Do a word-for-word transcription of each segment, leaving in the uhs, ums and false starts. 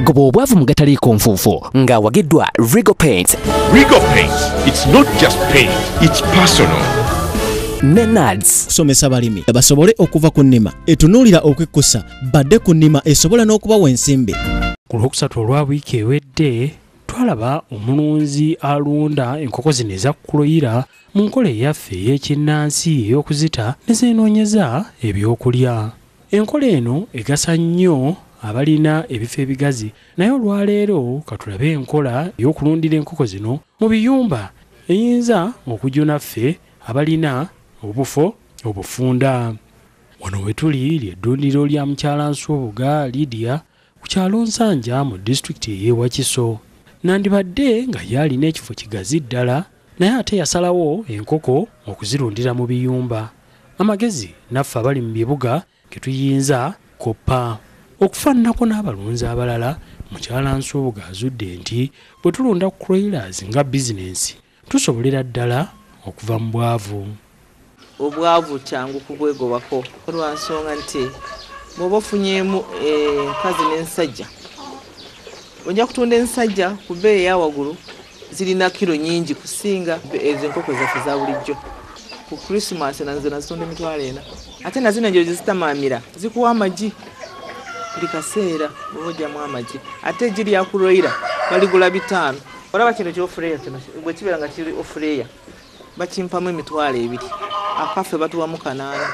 Goba obwavu mu gataliiko nfuufu nga wagiddwa Rigo Paint. Rigo Paint, it's not just paint, it's personal. Ne Nads. Somesa balimi basobole okuva ku nnima etunuulira okwekkusa badde ku nnima esobola n'okubawa ensimbi. Ku lwokusatu olwa wiiki ewedde twalaba omulunzi alunda enkoko zino eza Kroiler mu nkola eyaffe ey'ekinnansi ey'okuzita ne zeenoonyeza ebyokulya. Enkola eno egasa nnyo abalina ebifo ebigazi, naye olwaleero katulabe enkola ey'okulundira enkoko zino mu biyumba eyinza okujja naffe abalina obufo obufunda. Wano we tuli ly'eddundiro lya mukyala Nsubuga Lydia ku kyalo Nsanja mu disitulikiti ey'e Wakiso. Nandibadde nga yalina ekifo kigazi ddala, naye ate yasalawo enkoko okuzirundira mu biyumba. Amagezi naffe abali mu bibuga ge tuyinza koppa. Okufaananako n'abalunzi abalala, mukyala Nsubuga azudde nti bwe tulunda Kroilers nga bizinensi tusobolera ddala okuva mu bwavu. Obwavu kyangu kubwegobako olwa nsonga nti bw'oba ofunyeemu enkazi n'ensajja, ojja kutunda ensajja ku bbeeyi eya waggulu zirina kiro nyingi kusinga ezo enkoko zaffe za bulijjo. Ku Christmas nazo nazitunda emitwalo ena, ate na zino njo zitamaamira zikuwa amagi buli kaseera bw'oba ojjamu amagi, ate giri ya Kroiler baligula bitaano. Olaba kino kyofuleya kino bwe kibeera nga kiri ofuleya bakimpamu emitwalo ebiri, akaffe batuwamu kanaana.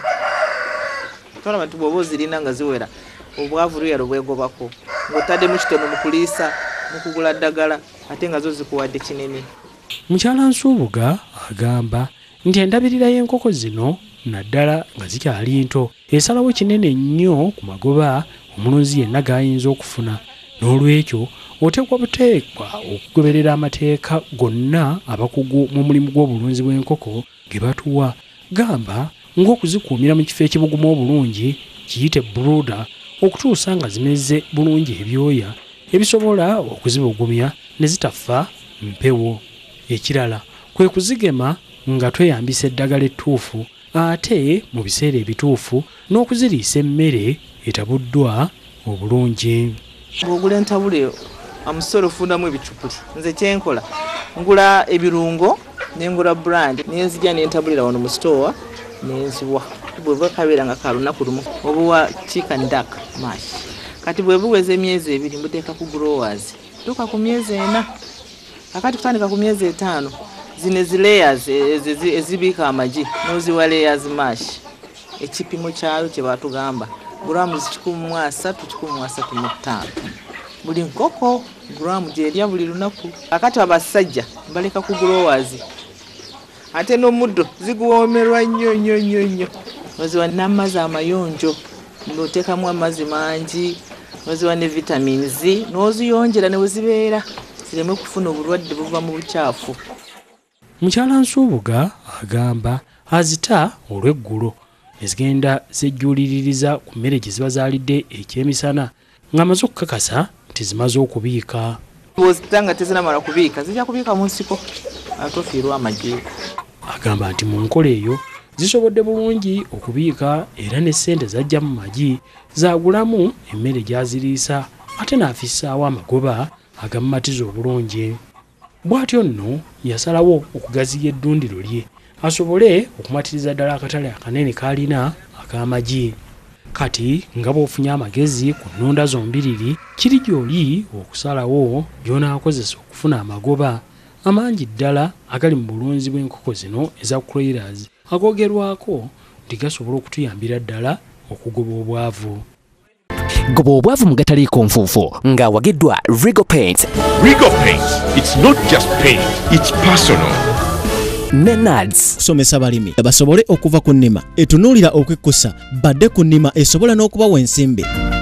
Twalaba nti bw'oba ozirina nga ziwera obwavu luyalo bwegobako ng'otaddemu kitono mu kuliisa mu kugula ddagala ate nga zo zikuwadde kinene. Mukyala Nsubuga agamba nti endabirira y'enkoko zino naddala nga zikyali nto esalawo kinene nnyo ku magoba omulunzi yenna g'ayinza okufuna. N'olwekyo oteekwa buteekwa okugoberera amateeka gonna abakugu mu mulimu gw'obulunzi bw'enkoko ge batuwa. Gamba ng'okuzikuumira mu kifo ekibugumu obulungi kiyite brooder okutuusa nga zimeze bulungi ebyoya ebisobola okuzibugumya ne zitafa mpewo. Ekirala kwe kuzigema nga tweyambisa eddagala ettuufu ate mu biseera ebituufu n'okuziriisa emmere etabuddwa obulungi. Bw'ogula entabule amusolo ofundamu ebicupuli. Nze kyenkola ngula ebirungo nengula brand nenzija nentabulira wano mu store nenziwa. Bw'eva kabeera nga ka lunaku lumu obuwa chicken duck mash. Kati bwe buweze emyezi ebiri mbuteeka ku growers tuka ku myezi ena, akati kutandika ku myezi etaano zine zi layers ezibika amagi noziwa layers mash. Ekipimo kyayo kye batugamba gramu kikumi mu asatu kikumi mu asatu mu ttaano buli nkoko gramu gyerya buli lunaku. Akati abasajja baleka ku growers ate n'omuddo ziguwoomerwa nnyo nnyo nnyo nnyo. Noziwa n'amazzi amayonjo n'oteekamu amazzi mangi, noziwa ne vitamins n'oziyonjera ne bwe zibeera zireme kufuna obulwadde buva mu bukyafu. Mukyala Nsubuga agamba azita olw'eggulo ezigenda zejjuliririza ku mmere gye ziba zaalidde ekyemisana ng'amaze okukakasa nti zimaze okubiika. Bw'ozitanga tezinamala kubiika zijja kubiika mu nsiko ate ofiirwa amagi. Agamba nti mu nkola eyo zisobodde bulungi okubiika era ne ssente zajja mu magi zaagulamu emmere gy'aziriisa ate n'afissaawo amagoba agamumatiza obulungi. Bw'atyo nno yasalawo okugaziya eddundiro lye asobole okumatiriza ddala akatale akanene k'alina ak'amagi. Kati nga bw'ofunye amagezi ku nnunda zombiriri kiri gy'oli okusalawo gy'onaakozesa okufuna amagoba amangi ddala agali mu bulunzi bw'enkoko zino eza Kroilers agoogerwako nti gasobola okutuyambira ddala okugoba obwavu. Goba obwavu mu gataliiko nfuufu nga wagiddwa Rigo Paint. Rigo Paint, it's not just paint, it's personal. Ne Nads. Somesa balimi basobole okuva ku nnima etunuulira okwekkusa badde ku nnima esobola n'okubawa ensimbi.